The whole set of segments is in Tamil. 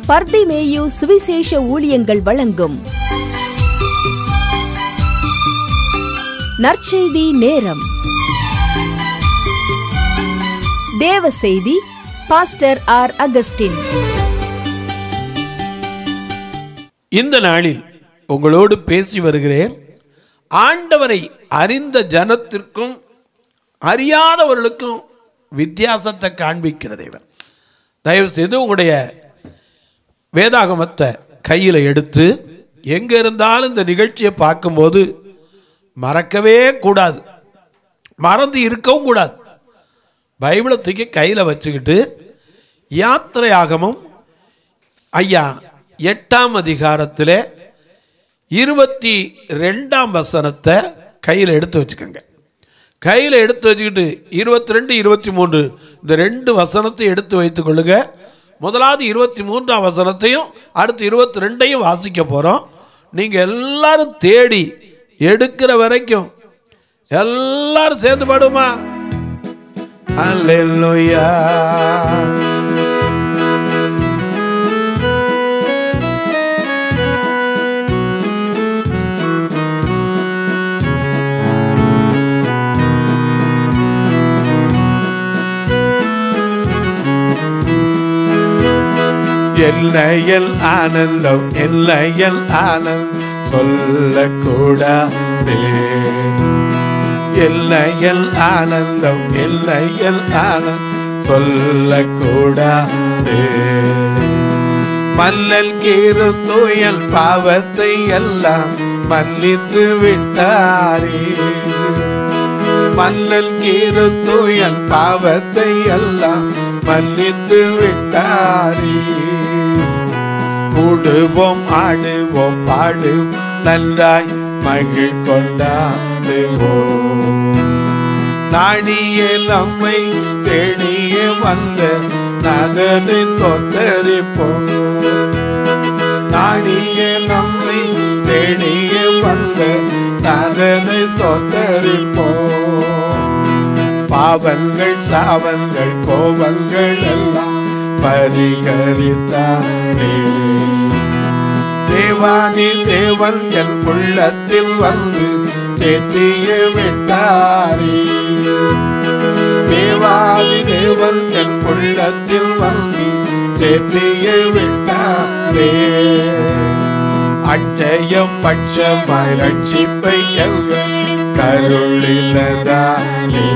பர்திமேயு சுவிசேஷ ஊழியங்கள் வழங்கும் நற்செய்தி நேரம். தேவ செய்தி பாஸ்டர் ஆர். அகஸ்டின். இந்த நாளில் உங்களோடு பேசி வருகிறேன். ஆண்டவரை அறிந்த ஜனத்திற்கும் அறியாதவர்களுக்கும் வித்தியாசத்தை காண்பிக்கிற தேவன். தயவு செய்து உங்களுடைய வேதாகமத்தை கையில் எடுத்து எங்கே இருந்தாலும் இந்த நிகழ்ச்சியை பார்க்கும்போது மறக்கவே கூடாது, மறந்து இருக்கவும் கூடாது. பைபிளை தூக்கி கையில் வச்சுக்கிட்டு யாத்திரையாகமம் 8ஆம் அதிகாரத்தில் 22ஆம் வசனத்தை கையில் எடுத்து வச்சுக்கோங்க. கையில் எடுத்து வச்சுக்கிட்டு 22, 23 இந்த 2 வசனத்தை எடுத்து வைத்துக் கொள்ளுங்க. முதலாவது 23ஆம் வசனத்தையும் அடுத்து 22ஐயும் வாசிக்க போகிறோம். நீங்கள் எல்லாரும் தேடி எடுக்கிற வரைக்கும் எல்லாரும் சேர்ந்து பாடுமா? அல்லேலூயா. எல்லையில் ஆனந்தம், எல்லையில் ஆனந்தம் சொல்லக்கூடாதே. எல்லையில் ஆனந்தம், எல்லையில் ஆனந்தம் சொல்லக்கூடாதே. மல்லல் கிறிஸ்து என் பாவத்தை எல்லாம் மன்னித்து விட்டாரே. மல்லல் கிறிஸ்து என் பாவத்தை எல்லாம் மன்னித்து விட்டாரே. கூடுவோம், ஆடுவோம், பாடுவோம், நன்றாய் மகிழ் கொண்டாடுவோம். நாடியே நம்மை தேடியே வந்த நாதனை ஸ்தோத்தரிப்போம். நாடியே நம்மை தேடியே வந்த நாதனை ஸ்தோத்தரிப்போம். பாவங்கள், சாவங்கள், கோபங்கள் எல்லாம் பரிகரித்தாரே. தேவாதி தேவன் என் உள்ளத்தில் வந்து தேற்றிய விட்டாரே. தேவாதி தேவன் என் உள்ளத்தில் வந்து தேற்றிய விட்டாரே. அட்சயம் பட்சமாய் ரட்சிப்பை எங்கள் கருளினதாலே.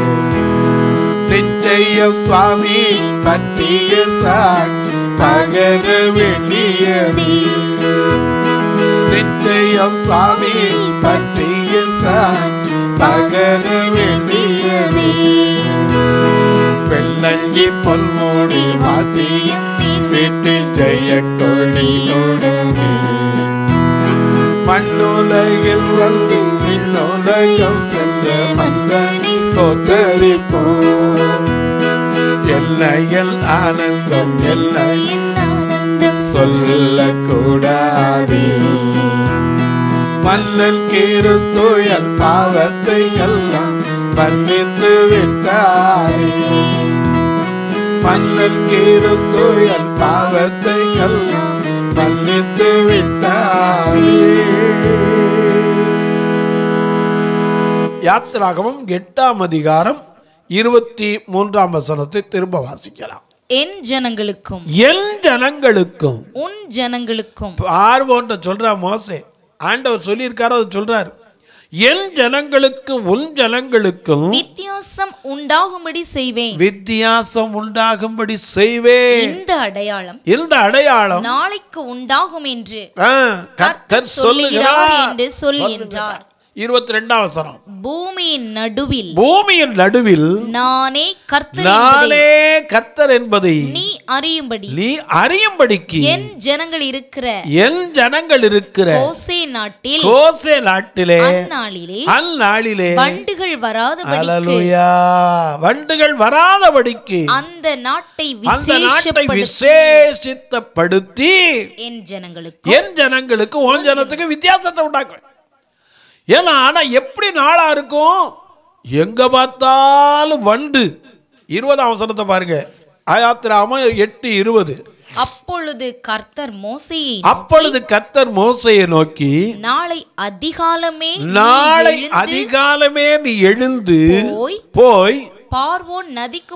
நிச்சயம் சுவாமி பற்றிய சாட்சி பகர வேண்டியது. நிச்சயம் சுவாமி பற்றிய சாட்சி பகர வேண்டியது. வெள்ளஞ்சி பொன்மூடி வாத்தியம் வீட்டு ஜெய கொடியோடனே. மண்ணுலகில் வந்து விண்ணுலகம் சென்ற மன்னனை ஸ்தோத்தரிப்போம். எல்லையில் ஆனந்தம், எல்லையில் ஆனந்தம் சொல்லக்கூடாதே. மன்னன் கிறிஸ்து என் பாவத்தை எல்லாம் மன்னித்து விட்டாரே. மன்னன் கிறிஸ்து என் பாவத்தை எல்லாம் மன்னித்து விட்டாரே. யாத்திராகமம் 8ஆம் அதிகாரம் 23ஆம் வசனத்தை திரும்ப வாசிக்கலாம். என் ஜனங்களுக்கும், என் ஜனங்களுக்கும், உன் ஜனங்களுக்கும். பார்வோன்ற சொல்ற மோசே, ஆண்டவர் சொல்லியிருக்காரு, அது சொல்றாரு. என் ஜனங்களுக்கும் உன் ஜனங்களுக்கும் வித்தியாசம் உண்டாகும்படி செய்வேன். வித்தியாசம் உண்டாகும்படி செய்வேன். இந்த அடையாளம் நாளைக்கு உண்டாகும் என்று கர்த்தர் சொல்லுகிறார் என்று சொல்லி என்றார். 22ஆம் வசனம். பூமியின் நடுவில் நானே கர்த்தர் என்பதை நீ அறியும்படிக்கு என் ஜனங்கள் இருக்கிற கோசே நாட்டிலே அந்நாளிலே வண்டுகள் வராதபடிக்கு அந்த நாட்டை விசேஷித்தப்படுத்தி என் ஜனங்களுக்கு உன் ஜனத்துக்கு வித்தியாசத்தை உண்டாக்குவேன். ஏன்னா ஆனால் எப்படி நாளாக இருக்கும்? எங்கே பார்த்தாலும் வண்டு. 20ஆம் வசனத்தை பாருங்க. ஆயாத்திராகமம் 8:20. அப்பொழுது கர்த்தர் மோசேயை நோக்கி நாளை அதிகாலமே நீ எழுந்து போய் பார்வோன் நதிக்கு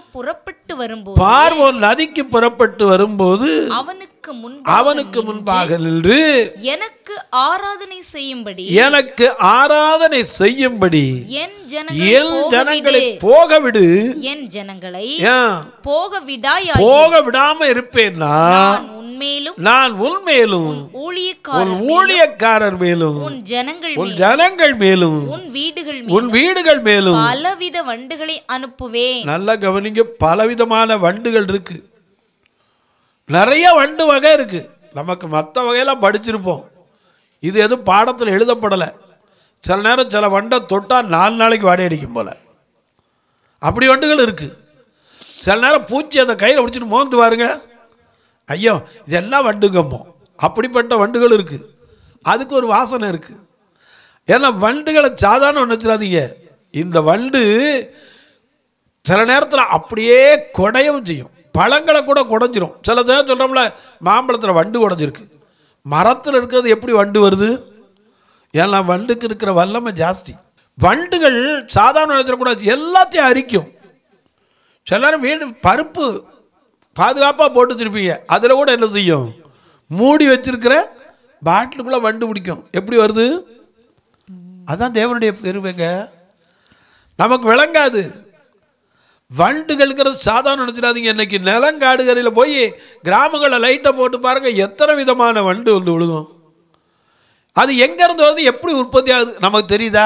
புறப்பட்டு வரும்போது அவனுக்கு முன்பாக நின்று எனக்கு ஆராதனை செய்யும்படி என் ஜனங்களை போகவிடு. என் ஜனங்களை போக விடாம இருப்பேன்னா நான் உன்மேலும் ஊழியக்காரர் மேலும் உன் ஜனங்கள் மேலும் உன் வீடுகள் மேலும் பலவித வண்டுகளை அனுப்புவேன். நல்லா கவனிங்க, பலவிதமான வண்டுகள் இருக்கு, நிறைய வண்டு வகை இருக்கு. நமக்கு மற்ற வகையெல்லாம் படிச்சிருப்போம், இது எதுவும் பாடத்தில் எழுதப்படலை. சில நேரம் சில வண்டை தொட்டால் 4 நாளைக்கு வாடகை அடிக்கும் போல, அப்படி வண்டுகள் இருக்கு. சில நேரம் பூச்சி அந்த கையில் பிடிச்சிட்டு மோந்து பாருங்க, ஐயோ இதெல்லாம் வண்டுங்கம்மோ, அப்படிப்பட்ட வண்டுகள் இருக்கு. அதுக்கு ஒரு வாசனை இருக்கு. ஏன்னா வண்டுகளை சாதாரண நினைச்சிடாதீங்க. இந்த வண்டு சில நேரத்தில் அப்படியே குடையவும் செய்யும், பழங்களை கூட குடைஞ்சிரும். சில நேரம் சொல்கிறோம்ல, மாம்பழத்தில் வண்டு குடைஞ்சிருக்கு, மரத்தில் இருக்கிறது எப்படி வண்டு வருது? ஏன்னா வண்டுக்கு இருக்கிற வல்லமை ஜாஸ்தி. வண்டுகள் சாதாரண நினைச்சிடக்கூடாது, எல்லாத்தையும் அரிக்கும். சில நேரம் வீடு பருப்பு பாதுகாப்பாக போட்டு திருப்பீங்க, அதில் கூட என்ன செய்யும், மூடி வச்சிருக்கிற பாட்டிலுக்குள்ளே வண்டு பிடிக்கும். எப்படி வருது? அதான் தேவனுடைய பெருமைங்க, நமக்கு விளங்காது. வண்டுகளுக்கிறது சாதாரண நினச்சிடாதீங்க. இன்னைக்கு நிலங்காடுகளில் போய் கிராமங்களில் லைட்டை போட்டு பாருங்கள், எத்தனை விதமான வண்டு வந்து விழுகும். அது எங்கேருந்து வருது, எப்படி உற்பத்தி ஆகுது நமக்கு தெரியுதா?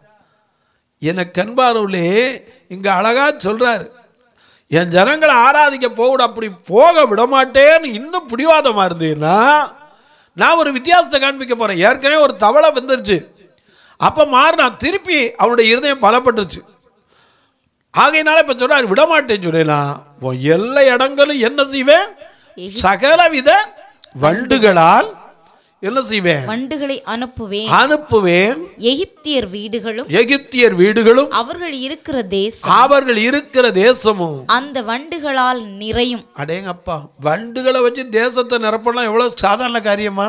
எனக்கு கண்பார்வையிலே இங்கே அழகாக சொல்கிறாரு, என் ஜனங்களை ஆராதிக்க போகக்கூட, அப்படி போக விடமாட்டேன்னு இன்னும் பிடிவாதமாக இருந்தீங்கன்னா நான் ஒரு வித்தியாசத்தை காண்பிக்க போகிறேன். ஏற்கனவே ஒரு தவளை வந்துருச்சு, அப்போ நான் திருப்பி அவனுடைய இருதயம் பலப்பட்டுருச்சு. ஆகையினால இப்போ சொன்னார், விடமாட்டேன்னு சொன்னேன். எல்லா இடங்களும் என்ன செய்வேன், சகலவித வண்டுகளால் என்ன செய்வேன், வண்டுகளை அனுப்புவேன். எகிப்தியர் வீடுகளும் அவர்கள் இருக்கிற தேசமும் அந்த வண்டுகளால் நிறையும். அடேங்கப்பா, வண்டுகளை வச்சு தேசத்தை நிரப்பலாம் எவ்வளவு சாதாரண காரியமா?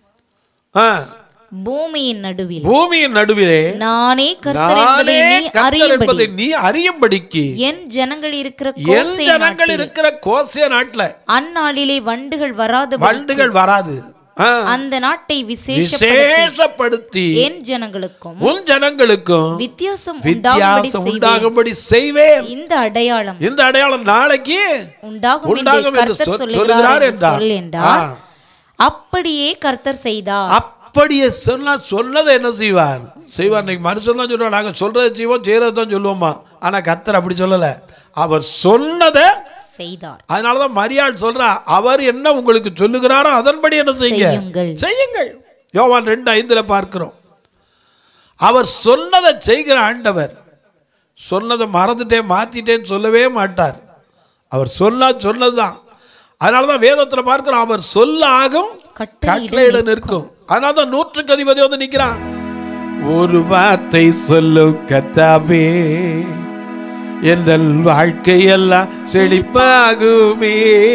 பூமியின் நடுவிலே நானே கர்த்தர் என்பதை நீ அறியும்படிக்கு என் ஜனங்கள் இருக்கிற கோசே நாட்டில் அந்நாளிலே வண்டுகள் வராது. அந்த நாட்டை விசேஷப்படுத்தி என் ஜனங்களுக்கும் உன் ஜனங்களுக்கும் வித்தியாசம் உண்டாகும்படி செய்வேன். இந்த அடையாளம் நாளைக்கு உண்டாகும் என்று சொல்லுகிறார் என்றார். அப்படியே கர்த்தர் செய்தார். அப்படியே சொன்னதை என்ன செய்வார்? இன்னைக்கு மனுஷன் தான் சொல்லுவார், நாங்கள் சொல்றதை செய்வோம், செய்யறது தான் சொல்லுவோமா. ஆனா கர்த்தர் அப்படி சொல்லல, அவர் சொன்னதை செய்தார். அதனாலதான் மரியாள் சொல்றா, அவர் என்ன உங்களுக்கு சொல்லுகிறாரோ அதன்படி என்ன செய்யுங்கள். யோவான் 2:5 பார்க்கிறோம். அவர் சொன்னதை செய்கிற ஆண்டவர். சொன்னதை மறந்துட்டேன் மாத்திட்டேன்னு சொல்லவே மாட்டார். அவர் சொன்னதுதான். அதனாலதான் வேதத்துல பார்க்கிறோம், அவர் சொல்ல ஆகும் கட்டளையிட நிற்கும். அதனாலதான் 100க்கு அதிபதி வந்து நிற்கிறான். ஒரு வார்த்தை சொல்லும் கர்த்தாவே, என் வாழ்க்கையெல்லாம் செழிப்பாகுமே.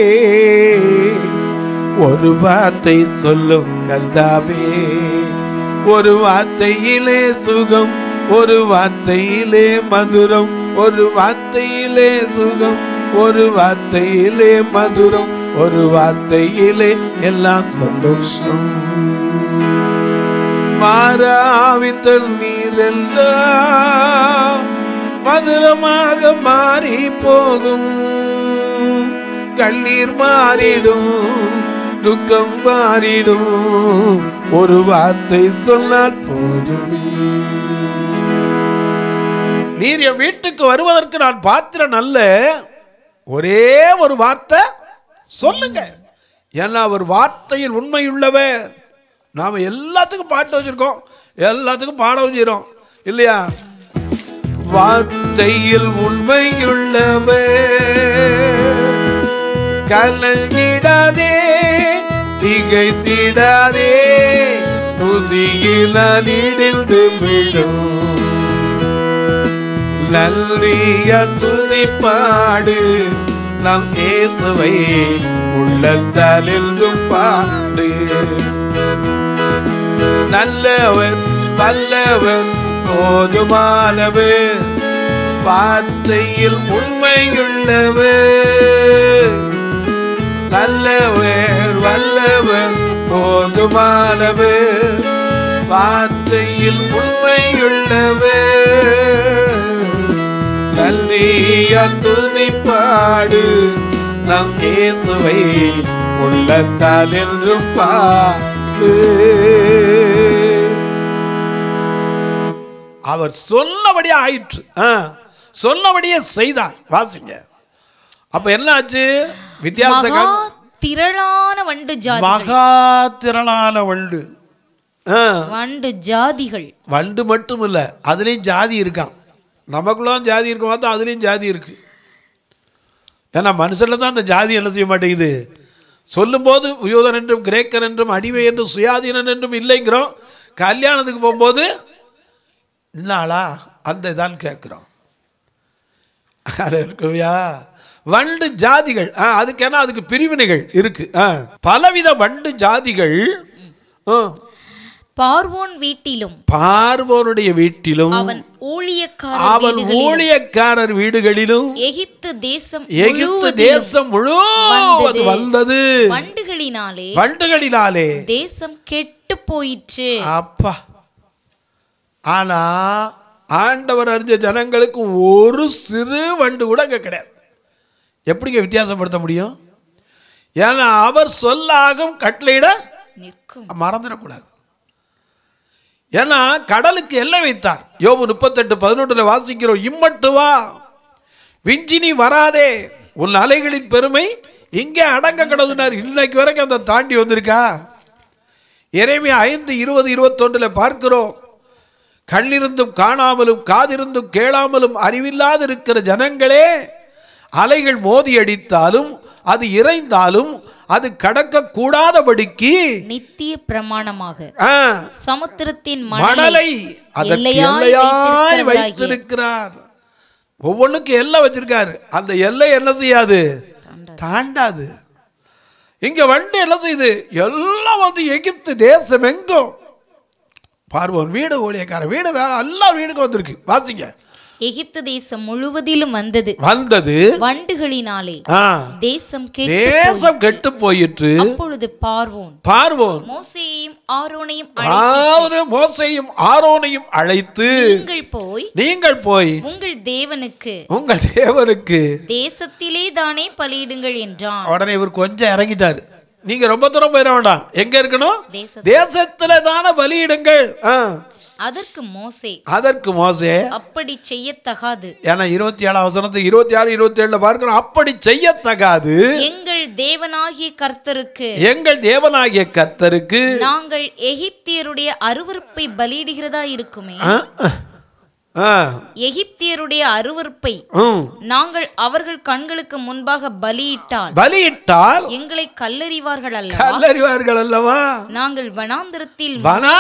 ஒரு வார்த்தை சொல்லும் கர்த்தாவே, ஒரு வார்த்தையிலே சுகம், ஒரு வார்த்தையிலே மதுரம், ஒரு வார்த்தையிலே சுகம், ஒரு வார்த்தையிலே மதுரம், ஒரு வார்த்தையிலே எல்லாம் சந்தோஷம். மாறாவின் தண்ணீர் எல்லாம் மதுரமாக மாறி போகும். கண்ணீர் மாறிடும், துக்கம் மாறிடும், ஒரு வார்த்தை சொன்னால் போதுமே. நீர் என் வீட்டுக்கு வருவதற்கு நான் பாத்திரன் அல்ல, ஒரே ஒரு வார்த்தை சொல்லுங்க. ஏன்னா அவர் வார்த்தையில் உண்மையுள்ளவர். நாம எல்லாத்துக்கும் பாட்டு வச்சிருக்கோம், எல்லாத்துக்கும் பாடம் செய்யறோம் இல்லையா? வார்த்தையில் உண்மையுள்ளவர், கலங்கிடாதே, திகைத்திடாதே, துதியில் இடிந்து விடும். நல்லிய துதிப்பாடு நம் இயேசுவை உள்ள உள்ளத்தால் என்றும் பாடு. நல்லவன் வல்லவன் போதுமானவர், வார்த்தையில் உண்மையுள்ளவர். நல்லவர் வல்லவன் போதுமானவர், வார்த்தையில் உண்மையுள்ளவர். நன்றியால் துதிப்பாடு நம் இயேசுவை, உள்ளத்தால் என்றும் பாடு. அவர் சொன்னபடியே ஆயிற்று, சொன்னபடியே செய்தார். வாசிங்க. அப்ப என்ன ஆச்சு? வித்தியாசம். திரளான வண்டு ஜாதிகள், மகா திரளான வண்டு. வண்டு ஜாதிகள். வண்டு மட்டும் இல்ல, அதுலயும் ஜாதி இருக்கான். நமக்குள்ள ஜாதி இருக்க பார்த்தா அதுலயும் ஜாதி இருக்கு. ஏன்னா மனுஷன்ல தான் அந்த ஜாதி என்ன செய்ய மாட்டேங்குது. சொல்லும் போது யூதன் என்றும் கிரேக்கன் என்றும் அடிமை என்றும் சுயாதீனன் என்றும் இல்லைங்கிறோம். கல்யாணத்துக்கு போகும்போது இன்னாளா அந்த இதான் கேட்கிறோம். வண்டு ஜாதிகள், அதுக்கேன்னா அதுக்கு பிரிவினைகள் இருக்கு. பலவித வண்டு ஜாதிகள் பார்வோன் வீட்டிலும், பார்வோனுடைய வீட்டிலும், அவன் ஊழியக்காரர் வீடுகளிலும், எகிப்து தேசம் முழுவதும் வந்தது. வண்டுகளினாலே தேசம் கெட்டு போயிற்று. அப்பா, ஆனா ஆண்டவர் அறிஞ்ச ஜனங்களுக்கு ஒரு சிறு வண்டு கூட அங்க கிடையாது. எப்படிங்க வித்தியாசப்படுத்த முடியும்? ஏன்னா அவர் சொல்லாகும் கட்டளையிட நிற்கும். மறந்துடக்கூடாது. ஏன்னா கடலுக்கு எல்லை வைத்தார். யோபு 38:11 வாசிக்கிறோம். இம்மட்டு வா, விஞ்சி நீ வராதே, உன் அலைகளின் பெருமை இங்கே அடங்க கிடதுனார். இன்னைக்கு வரைக்கும் அந்த தாண்டி வந்திருக்கா? எரேமியா 5:20-21 பார்க்கிறோம். கண்ணிருந்தும் காணாமலும் காதிருந்தும் கேளாமலும் அறிவில்லாது இருக்கிற ஜனங்களே, அலைகள் மோதி அடித்தாலும் அது இறைந்தாலும் அது கடக்க கூடாதபடிக்கு நித்திய பிரமாணமாக சமுத்திரத்தின் மணலை எல்லையாய் வைத்திருக்கிறார். ஒவ்வொன்றுக்கு எல்லை வச்சிருக்காரு. அந்த எல்லை என்ன செய்யாது? தாண்டாது. இங்க வண்டு என்ன செய்யுது? எல்லாம் வந்து எகிப்து தேசம் எங்கும் பார்வோன் வீடு, ஊழியக்கார வீடு, எல்லா வீடுக்கும் வந்திருக்கு. வாசிங்க. எகிப்து தேசம் முழுவதிலும் வந்தது. வண்டுகளினாலே தேசம் கெட்டு போயிற்று. அப்பொழுது பார்வோன் மோசேயையும் ஆரோனையும் அழைத்து, நீங்கள் போய் உங்கள் தேவனுக்கு தேசத்திலே தானே பலியிடுங்கள் என்றான். உடனே இவர் கொஞ்சம் இறங்கிட்டாரு. நீங்க ரொம்ப தூரம் போயிட வேண்டாம். எங்க இருக்கணும்? தேசத்துல தானே பலியிடுங்கள். அதற்கு மோசே அப்படி செய்யத்தகாது. ஏன்னா 27 வசனத்தை 26-27 பார்க்கிறோம். அப்படி செய்யத்தகாது. எங்கள் தேவனாகிய கர்த்தருக்கு நாங்கள் எகிப்தியருடைய அருவருப்பை பலியிடுகிறதா இருக்குமே. எகிப்தியருடைய அருவருப்பை நாங்கள் அவர்கள் கண்களுக்கு முன்பாக பலியிட்டால் எங்களை கல்லறிவார்கள் அல்லவா. நாங்கள் வனாந்தரத்தில்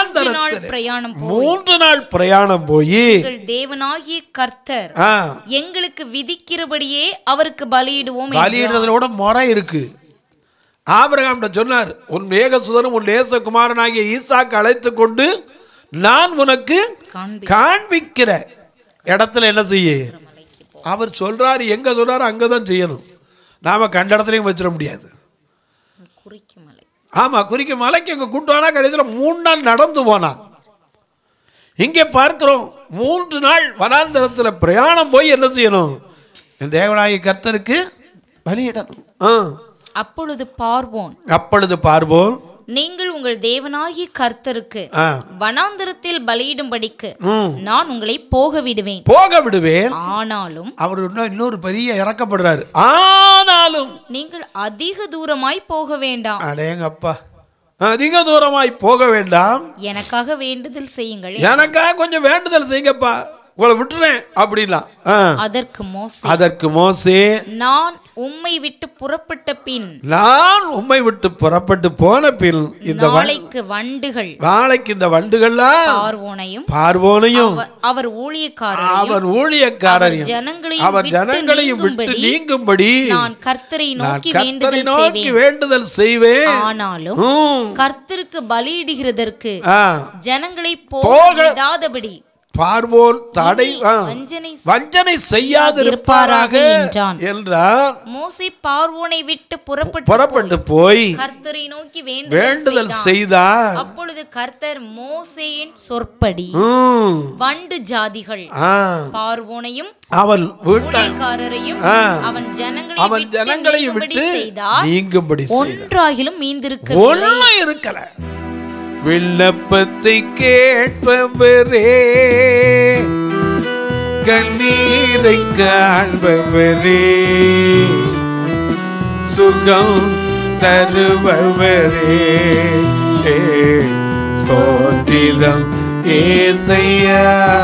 3 நாள் பிரயாணம் போய் எங்கள் தேவனாகிய கர்த்தர் எங்களுக்கு விதிக்கிறபடியே அவருக்கு பலியிடுவோம். பலியிடுறதோட முறை இருக்கு. ஆபிரகாம் சொன்னார், உன் ஏகசுதனும் உன் நேசகுமாரனாகிய ஈசாக்கு அழைத்து கொண்டு நான் உனக்கு காண்பிக்கிற இடத்துல என்ன செய்ய அவர் சொல்றாரு. எங்க சொல்றாரு அங்கதான் செய்யணும். நாம கண்ட இடத்துலயும் வச்சிட முடியாது. ஆமா, குறிக்க மலைக்கு எங்க கூட்டுவானா கடைசியில் 3 நாள் நடந்து போனா. இங்கே பார்க்கிறோம் 3 நாள் வனாந்தரத்துல பிரயாணம் போய் என்ன செய்யணும்? என் தேவனாகிய கர்த்தருக்கு பலியிடணும். அப்பொழுது பார்வோன் நீங்கள் உங்கள் தேவனாகிய கர்த்தருக்கு வனாந்தரத்தில் பலியிடும்படிக்கு நான் உங்களை போக விடுவேன். ஆனாலும் அவர் இன்னொரு பெரிய இறக்கப்படுறாரு. ஆனாலும் நீங்கள் அதிக தூரமாய் போக வேண்டாம். அடேங்கப்பா, அதிக தூரமாய் போக வேண்டாம். எனக்காக வேண்டுதல் செய்யுங்கள். எனக்காக கொஞ்சம் வேண்டுதல் செய்யுங்கப்பா. உங்களை விட்டுறேன் அப்படின்லாம். அதற்கு மோசே நான் உம்மை விட்டு புறப்பட்ட பின் போன பின் இந்த நாளைக்கு இந்த வண்டுகள்லாம் பார்வோனையும் அவர் ஊழியக்காரரையும் அவர் ஜனங்களையும் விட்டு நீங்கும்படி நான் கர்த்தரை நோக்கி வேண்டுதல் செய்வேன். ஆனாலும் கர்த்தருக்கு பலியிடுகிறதற்கு ஜனங்களை போகாதபடி பார்வோன் தடை வஞ்சனை செய்யாதிருப்பாராக என்றார். மோசே பார்வோனை விட்டு புறப்பட்டு போய் கர்த்தரை நோக்கி வேண்டுதல் செய்தார். அப்பொழுது கர்த்தர் மோசேயின் சொற்படி வண்டு ஜாதிகள் பார்வோனையும் அவன் ஊழியக்காரரையும் அவன் ஜனங்களையும் விட்டு நீங்கும்படி ஒன்றாகிலும் மீந்திருக்கல. விண்ணப்பத்தை கேட்பவரே, கண்ணீரை காண்பவரே, சுகம் தருபவரே, ஸ்தோத்திரம் ஏசையா.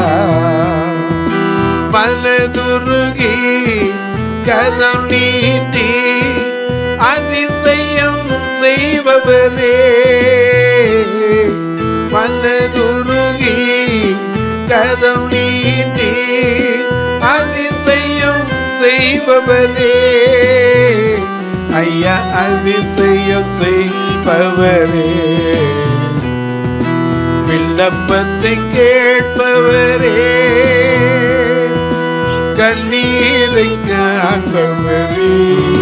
மனதுருகி கரம் நீட்டி அதிசயம் செய்பவரே, மனதுருகி கரம் நீட்டி அதிசயம் செய்பவரே, ஐயா அதிசயம் செய்பவரே, விண்ணப்பத்தை கேட்பவரே, கண்ணீரை காண்பவரே,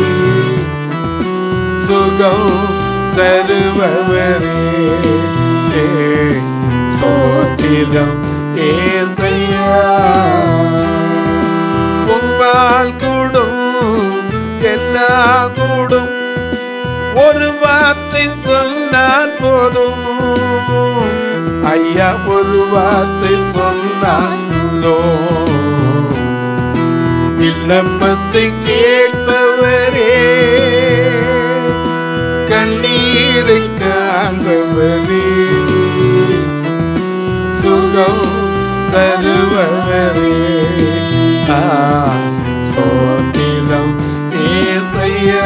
சுகம் தருபவரே, ஸ்தோத்திரம் ஏசையா. உன்பால் கூடும் எல்லாம் கூடும், ஒரு வார்த்தை சொன்னால் போதும் ஐயா, ஒரு வார்த்தை சொன்னாலோ. விண்ணப்பத்தை கேட்பவரே, கண்ணீரை காண்பவரே, சுகம் தருபவரே, ஸ்தோத்திரம் ஏசையா.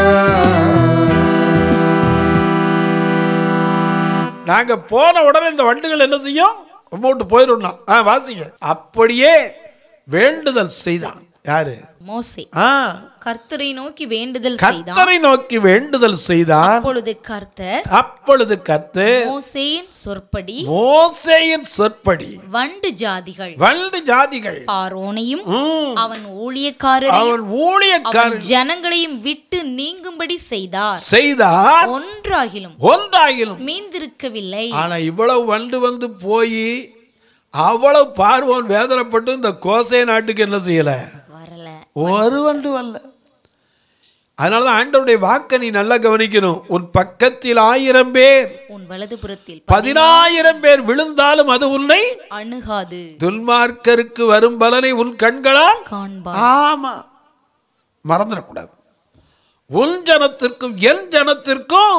நாங்க போன உடனே இந்த வண்டுகள் என்ன செய்யும்? போட்டு போயிடும். வாசிங்க. அப்படியே வேண்டுதல் செய்தான். யாரு? மோசே. கர்த்தரை நோக்கி வேண்டுதல் செய்தான். அப்பொழுது கர்த்தர் மோசேயின் சொற்படி வண்டு ஜாதிகள் பார்வோனையும் அவன் ஊழியக்காரரையும் ஜனங்களையும் விட்டு நீங்கும்படி செய்தார். ஒன்றாகிலும் மீந்திருக்கவில்லை. ஆனா இவ்வளவு வண்டு வந்து போய் அவ்வளவு பார்வோன் வேதனைப்பட்டு இந்த கோசே நாட்டுக்கு என்ன செய்யல? ஒரு வண்டு வரல. அதனாலதான் ஆண்டவருடைய வாக்கை நீ நல்லா கவனிக்கணும். உன் பக்கத்தில் 1000 பேர், உன் வலதுபுறத்தில் 10,000 பேர் விழுந்தாலும் அது உன்னை அணுகாது. துன்மார்க்கருக்கு வரும் பலனை உன் கண்களால் காண்பாய். ஆமா, மறந்துடக்கூடாது. உன் ஜனத்திற்கும் என் ஜனத்திற்கும்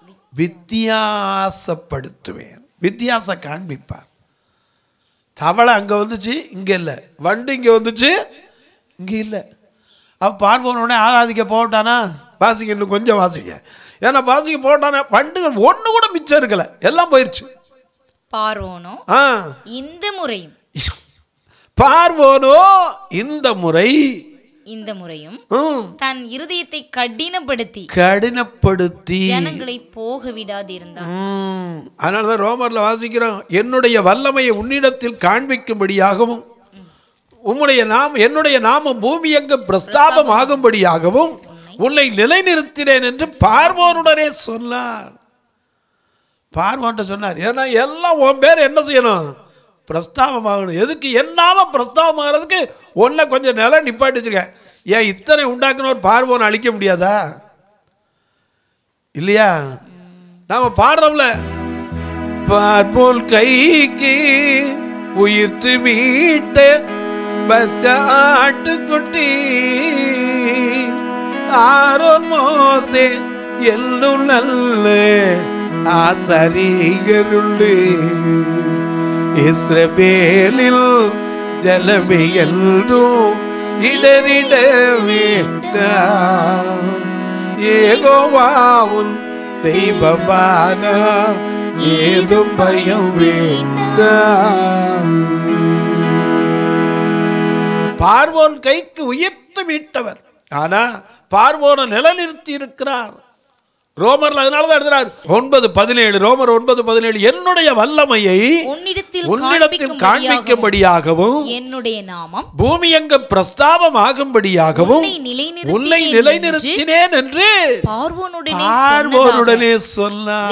வித்தியாசப்படுத்துவேன். வித்தியாசம் காண்பிப்பார். தவளை அங்க வந்துச்சு, இங்க இல்ல. வண்டு இங்க வந்துச்சு, இங்க இல்லை. அவ பார்வோனே ஆராதிக்க போட்டானா? வாசிக்க, இன்னும் கொஞ்சம் வாசிக்க. ஏன்னா வாசிக்க போட்டானா வண்டுகள் ஒண்ணு கூட மிச்சம் இருக்கல, எல்லாம் போயிருச்சு. பார்வோனோ இந்த முறையும் தன் இருதயத்தை கடினப்படுத்தி ஜனங்களை போக விடாதிருந்தான். அதனாலதான் ரோமர்ல வாசிக்கிறோம், என்னுடைய வல்லமையை உன்னிடத்தில் காண்பிக்கும்படியாகவும் என்னுடைய நாமம் பூமி எங்கு பிரஸ்தாபம் ஆகும்படியாகவும் உன்னை நிலைநிறுத்தினேன் என்று பார்வோனுடனே சொன்னார். பார்வோன்ட்ட சொன்னார். ஏன்னா எல்லாம் உன் பேர் என்ன செய்யணும்? பிரஸ்தாபம் ஆகணும். எதுக்கு? என்னாம பிரஸ்தாபம் ஆகிறதுக்கு ஒன்ன கொஞ்சம் நிலம் நிப்பாட்டி வச்சிருக்க. ஏன் இத்தனை உண்டாக்குன ஒரு பார்வோனை அழிக்க முடியாதா? இல்லையா? நாம பாடுறோம்ல, பார்வோன் கைக்கு உயிர்த்து மீட்ட ஆட்டுக்குட்டி ஆரோன் மோசே எல்லும் நல்ல ஆசாரியருள்ளே இஸ்ரவேலில் ஜலமே என்றும் இடறிட வேண்டாம். யெகோவாவுன் தெய்வமான ஏதும் பயம் வேண்டாம். பார்வோன் கைக்கு உயர்த்து மீட்டவர். ஆனா பார்வோனை நிலைநிறுத்தி இருக்கிறார். ரோமர்ல அதனாலதான் எழுதுறார் 9:17. ரோமர் 9:17, என்னுடைய வல்லமையை உன்னிடத்தில் காண்பிக்கும்படியாகவும் என்னுடைய நாமம் பூமி எங்க பிரஸ்தாபமாகும்படியாகவும் உன்னை நிலைநிறுத்தினேன் என்று பார்வோனுடனே சொன்னார்.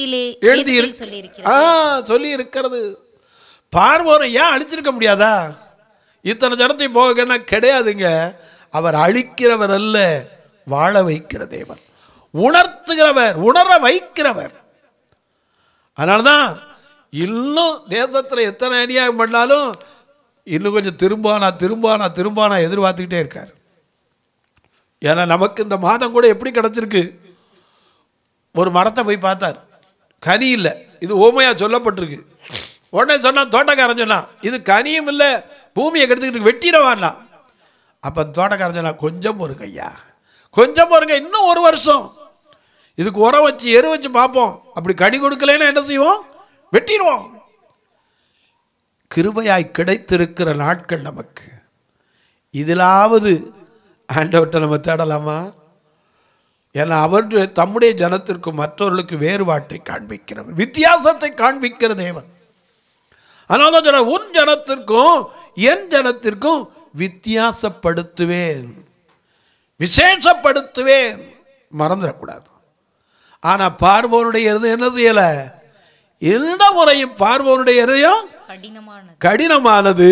சொல்லி இருக்கிறது. பார்வோனை ஏன் அழிச்சிருக்க முடியாதா? இத்தனை ஜனத்தை போக கிடையாதுங்க. அவர் அழிக்கிறவர் அல்ல, வாழ வைக்கிற தேவன், உணர்த்துகிறவர், உணர வைக்கிறவர். அதனால்தான் இன்னும் தேசத்தில் எத்தனை அநியாயம் பண்ணாலும் இன்னும் கொஞ்சம் திரும்பானா எதிர்பார்த்துக்கிட்டே இருக்கார். ஏன்னா நமக்கு இந்த மாதம் கூட எப்படி கிடச்சிருக்கு? ஒரு மரத்தை போய் பார்த்தார், கனி இல்லை. இது ஓமையா சொல்லப்பட்டிருக்கு. உடனே சொன்னான், தோட்டக்காரன் சொன்னான், இது கனியும் இல்லை, பூமியை கெடுத்துக்கிட்டு வெட்டிடவான்னா. அப்போ தோட்டக்காரன் சொன்னான், கொஞ்சம் பொறுங்க ஐயா, கொஞ்சம் பொறுங்க, இன்னும் ஒரு வருஷம் இதுக்கு உரம் வச்சு எரு வச்சு பார்ப்போம். அப்படி கனி கொடுக்கலன்னா என்ன செய்வோம்? வெட்டிடுவோம். கிருபையாய் கிடைத்திருக்கிற நாட்கள் நமக்கு. இதிலாவது ஆண்டவர்கிட்ட நம்ம தேடலாமா? ஏன்னா அவர் தம்முடைய ஜனத்திற்கும் மற்றவர்களுக்கு வேறுபாட்டை காண்பிக்கிறவர், வித்தியாசத்தை காண்பிக்கிற தேவன். அதனால தான் உன் ஜனத்திற்கும் என் ஜனத்திற்கும் வித்தியாசப்படுத்துவேன், விசேஷப்படுத்துவேன். மறந்துடக்கூடாது. ஆனால் பார்வோனுடைய இருதயம் என்ன செய்யலை? எந்த முறையும் பார்வோனுடைய இருதயம் கடினமானது.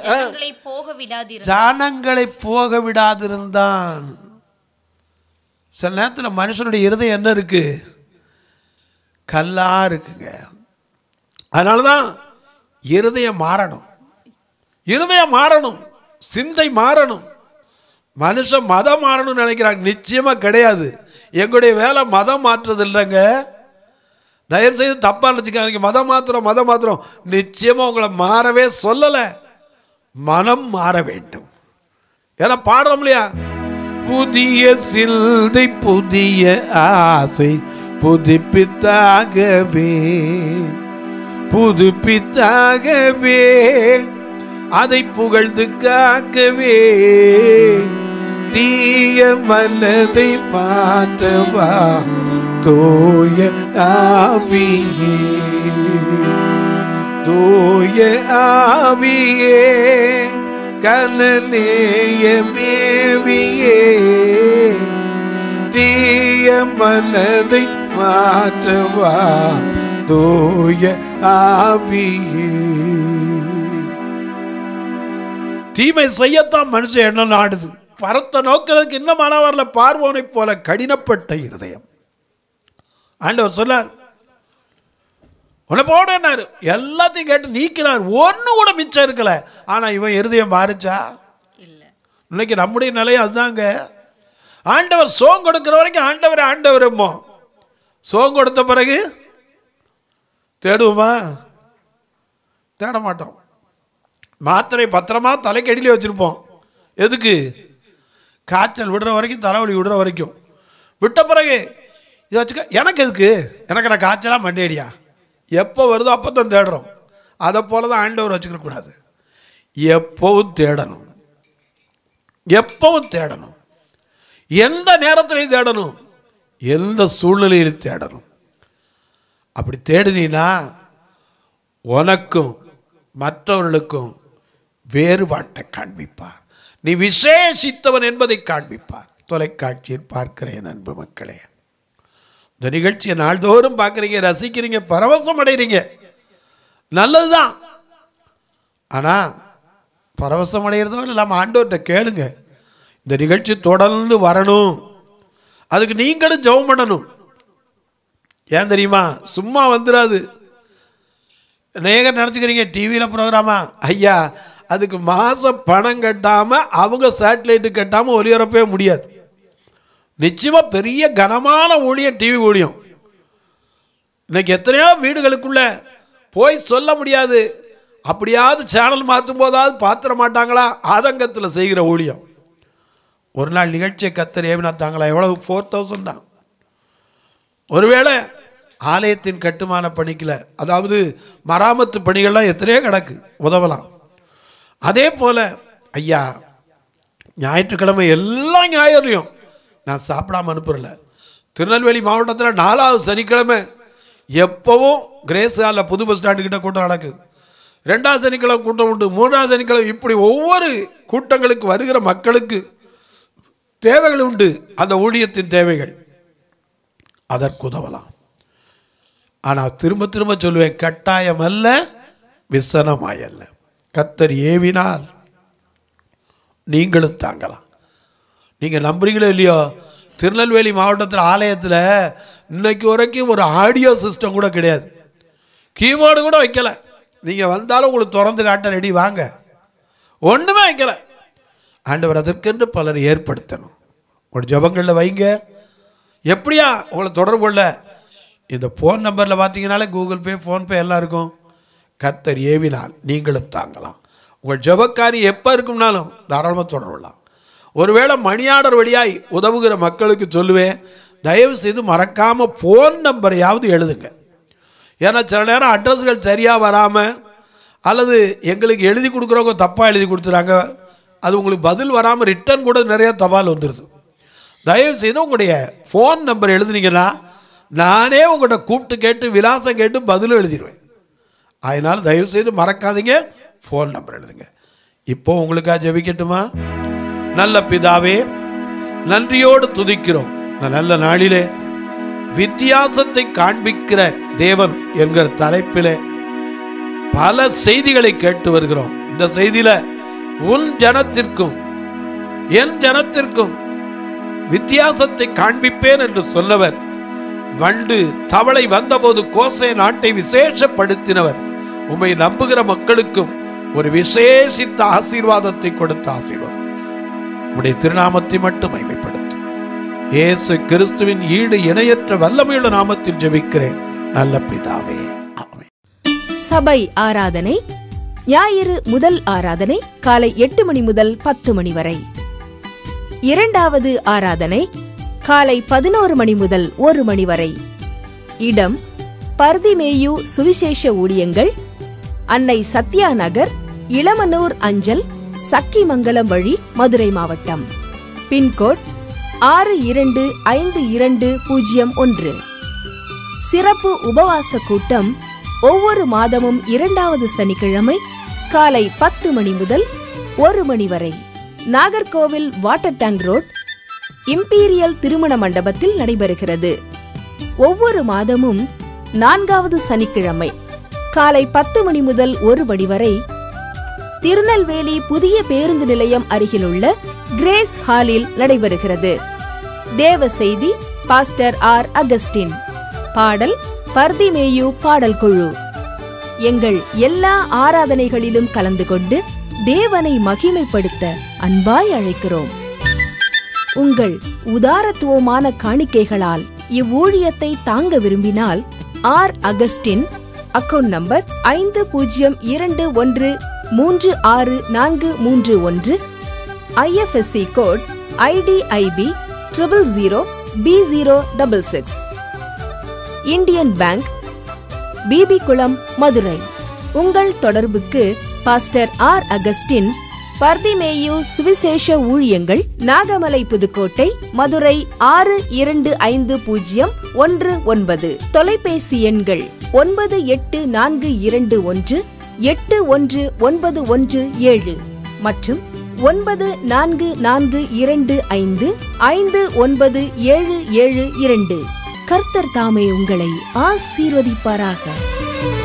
ஜனங்களை போக விடாதிருந்தான். சில நேரத்தில் மனுஷனுடைய இருதயம் என்ன இருக்கு? கல்லா இருக்குங்க. அதனாலதான் இருதயம் மாறணும், இருதயம் மாறணும், சிந்தை மாறணும். மனுஷன் மதம் மாறணும்னு நினைக்கிறாங்க. நிச்சயமா கிடையாது. எங்களுடைய வேலை மதம் மாற்றுறது இல்லைங்க. தயவு செய்து தப்பா நினைச்சுக்காதீங்க. மதம் மாத்திரம் நிச்சயமா உங்களை மாறவே சொல்லலை. மனம் மாற வேண்டும். ஏன்னா பாடுறோம் இல்லையா, புதிய சிந்தை புதிய ஆசை புதுப்பித்தாகவே அதை புகழ்ந்து காக்கவே தீய மனதை மாற்றவா தூய ஆவியே கனநேய மேவியே தீய மனதை மாற்றவா தூய ஆவியே. தீமை செய்யத்தான் மனுஷன் என்ன நாடுது. பரத்தை நோக்கிறதுக்கு இன்னும் மனவரல. பார்வோனை போல கடினப்பட்ட இருதயம். ஆண்டவர் சொன்னார், உன்னை போடுனாரு, எல்லாத்தையும் கேட்டு நீக்கினார், ஒன்னு கூட மிச்சம் இருக்கல. ஆனா இவன் இருதயம் மாறிச்சா? இல்ல. இன்னைக்கு நம்முடைய நிலையம் அதுதாங்க. ஆண்டவர் சோங் கொடுக்கிற வரைக்கும் ஆண்டவர் சோங் கொடுத்த பிறகு தேடுவோமா? தேட மாட்டோம். மாத்திரை பத்திரமா தலைக்கடியிலே வச்சிருப்போம். எதுக்கு? காய்ச்சல் விடுற வரைக்கும், தலைவலி விடுற வரைக்கும். விட்ட பிறகு இதை வச்சுக்க, எனக்கு எதுக்கு? எனக்கு நான் காய்ச்சலாக மண்டேடியா? எப்போ வருதோ அப்போ தான் தேடுறோம். அதை போல தான் ஆண்டவர் வச்சுக்க கூடாது. எப்பவும் தேடணும், எப்பவும் தேடணும். எந்த நேரத்திலையும் தேடணும், எந்த சூழ்நிலையிலும் தேடணும். அப்படி தேடினா உனக்கும் மற்றவர்களுக்கும் வேறுபாட்டை காண்பிப்பார். நீ விசேஷித்தவன் என்பதை காண்பிப்பார். தொலைக்காட்சியில் பார்க்கிறேன் அன்பு மக்களே, இந்த நிகழ்ச்சியை நாள்தோறும் பார்க்குறீங்க, ரசிக்கிறீங்க, பரவசம் அடைகிறீங்க, நல்லதுதான். ஆனால் பரவசம் அடைகிறதோ இல்லாமல் ஆண்டவர்கிட்ட கேளுங்க. இந்த நிகழ்ச்சி தொடர்ந்து வரணும், அதுக்கு நீங்களும் ஜெபம் பண்ணணும். ஏன் தெரியுமா? சும்மா வந்துடாது. நேகர் நினச்சிக்கிறீங்க டிவியில் ப்ரோக்ராமா? ஐயா, அதுக்கு மாதம் பணம் கட்டாமல், அவங்க சேட்டலைட்டு கட்டாமல் ஒளிபரப்பவே முடியாது. நிச்சயமாக பெரிய கனமான ஊழியம் டிவி ஊழியம். இன்னைக்கு எத்தனையோ வீடுகளுக்குள்ள போய் சொல்ல முடியாது. அப்படியாவது சேனல் மாற்றும் போதாவது பாத்திர மாட்டாங்களா? ஆதங்கத்தில் செய்கிற ஊழியம். ஒரு நாள் நிகழ்ச்சியை கத்தர் ஏவினா தாங்களா? எவ்வளவு? 4000 தான். ஒருவேளை ஆலயத்தின் கட்டுமான பணிக்கல, அதாவது மராமத்து பணிகள்லாம் எத்தனையோ கிடக்கு, உதவலாம். அதே போல் ஐயா ஞாயிற்றுக்கிழமை எல்லா ஞாயிறுலையும் நான் சாப்பிடாமல் அனுப்புறல. திருநெல்வேலி மாவட்டத்தில் 4வது சனிக்கிழமை எப்போவும் கிரேஸ் ஹாலில் புது பஸ் ஸ்டாண்டுக்கிட்ட கூட்டம் நடக்குது. 2வது சனிக்கிழமை கூட்டம் உண்டு, 3வது சனிக்கிழமை, இப்படி ஒவ்வொரு கூட்டங்களுக்கு வருகிற மக்களுக்கு தேவைகள் உண்டு. அந்த ஊழியத்தின் தேவைகள் அதற்கு உதவலாம். ஆனால் திரும்ப திரும்ப சொல்லுவேன், கட்டாயம் அல்ல, விசனமாயல்ல. கத்தர் ஏவினால் நீங்களும் தாங்கலாம். நீங்கள் நம்புறீங்களோ இல்லையோ, திருநெல்வேலி மாவட்டத்தில் ஆலயத்தில் இன்னைக்கு வரைக்கும் ஒரு ஆடியோ சிஸ்டம் கூட கிடையாது, கீபோர்டு கூட வைக்கலை. நீங்கள் வந்தாலும் உங்களுக்கு திறந்து காட்ட ரெடி வாங்க, ஒன்றுமே வைக்கலை. ஆண்டவர் அதற்கென்று பலர் ஏற்படுத்தணும். ஒரு ஜபங்களில் வைங்க. எப்படியா உங்களை தொடர்பு கொள்ள? இந்த ஃபோன் நம்பரில் பார்த்தீங்கனாலே கூகுள் பே, ஃபோன்பே எல்லாம் இருக்கும். கத்தர் ஏவினால் நீங்களும் தாங்கலாம். உங்கள் ஜபக்காரி எப்போ இருக்கும்னாலும் தாராளமாக தொடரலாம். ஒருவேளை மணி ஆர்டர் வழியாய் உதவுகிற மக்களுக்கு சொல்லுவேன், தயவு செய்து மறக்காமல் ஃபோன் நம்பரையாவது எழுதுங்க. ஏன்னா சில நேரம் அட்ரஸ்கள் சரியாக வராமல், அல்லது எங்களுக்கு எழுதி கொடுக்குறவங்க தப்பாக எழுதி கொடுத்துறாங்க, அது உங்களுக்கு பதில் வராமல் ரிட்டன் கூட நிறையா தபால் வந்துடுது. தயவு செய்து உங்களுடைய ஃபோன் நம்பர் எழுதுனீங்கன்னா நானே உங்கள்கிட்ட கூப்பிட்டு கேட்டு விலாசம் கேட்டு பதிலும் எழுதிடுவேன். அதனால் தயவு செய்து மறக்காதீங்க, ஃபோன் நம்பர் எழுதுங்க. இப்போ உங்களுக்காக ஜெபிக்கட்டுமா? நல்ல பிதாவே, நன்றியோடு துதிக்கிறோம். இந்த நல்ல நாளிலே வித்தியாசத்தை காண்பிக்கிற தேவன் என்கிற தலைப்பிலே பல செய்திகளை கேட்டு வருகிறோம். இந்த செய்தியில உன் ஜனத்திற்கும் என் ஜனத்திற்கும் வித்தியாசத்தை காண்பிப்பேன் என்று சொன்னவர், வண்டு தவளை வந்தபோது கோசே நாட்டை விசேஷப்படுத்தினவர், உம்மை நம்புகிற மக்களுக்கும் ஒரு விசேஷித்த ஆசீர்வாதத்தை கொடுத்த ஆசீர்வாதம் உம்முடைய திருநாமத்தை மட்டும் மகிமைப்படுத்தும். இயேசு கிறிஸ்துவின் ஈடு இணையற்ற வல்லமையுள்ள நாமத்தில் ஜெபிக்கிறேன் நல்ல பிதாவே, ஆமென். சபை ஆராதனை ஞாயிறு முதல் ஆராதனை காலை 8 மணி முதல் 10 மணி வரை. 2வது ஆராதனை காலை 11 மணி முதல் 1 மணி வரை. இடம் பர்திமேயு சுவிசேஷ ஊழியங்கள், அன்னை சத்யா நகர், இளமனூர் அஞ்சல், சக்கிமங்கலம் வழி, மதுரை மாவட்டம். பின்கோட் 625201. சிறப்பு உபவாச கூட்டம் ஒவ்வொரு மாதமும் 2வது சனிக்கிழமை காலை 10 மணி முதல் 1 மணி வரை. Nagercoil water tank road, imperial திருமண மண்டபத்தில் நடைபெறுகிறது. ஒவ்வொரு மாதமும் 4வது சனிக்கிழமை காலை 10 மணி முதல் 1 மணி வரை திருநெல்வேலி புதிய பேருந்து நிலையம் அருகிலுள்ள கிரேஸ் ஹாலில் நடைபெறுகிறது. தேவ செய்தி பாஸ்டர் ஆர். அகஸ்டின். பாடல் பர்திமேயு பாடல் குழு. எங்கள் எல்லா ஆராதனைகளிலும் கலந்து கொண்டு தேவனை மகிமைப்படுத்த அன்பாய் அழைக்கிறோம். உங்கள் உதாரத்துவமான காணிக்கைகளால் இவ்வூழியத்தை தாங்க விரும்பினால் R. Augustine, account number 5021364431, IFSC code IDIB 000B066, Indian bank, Bibi Kulam, Madurai. உங்கள் தொடர்புக்கு பாஸ்டர் ஆர். அகஸ்டின், பர்திமேயு சுவிசேஷ ஊழியங்கள், நாகமலை, புதுக்கோட்டை, மதுரை 625019. தொலைபேசி எண்கள் 9842181917 மற்றும் 9442559772. கர்த்தர் தாமே உங்களை ஆசீர்வதிப்பாராக.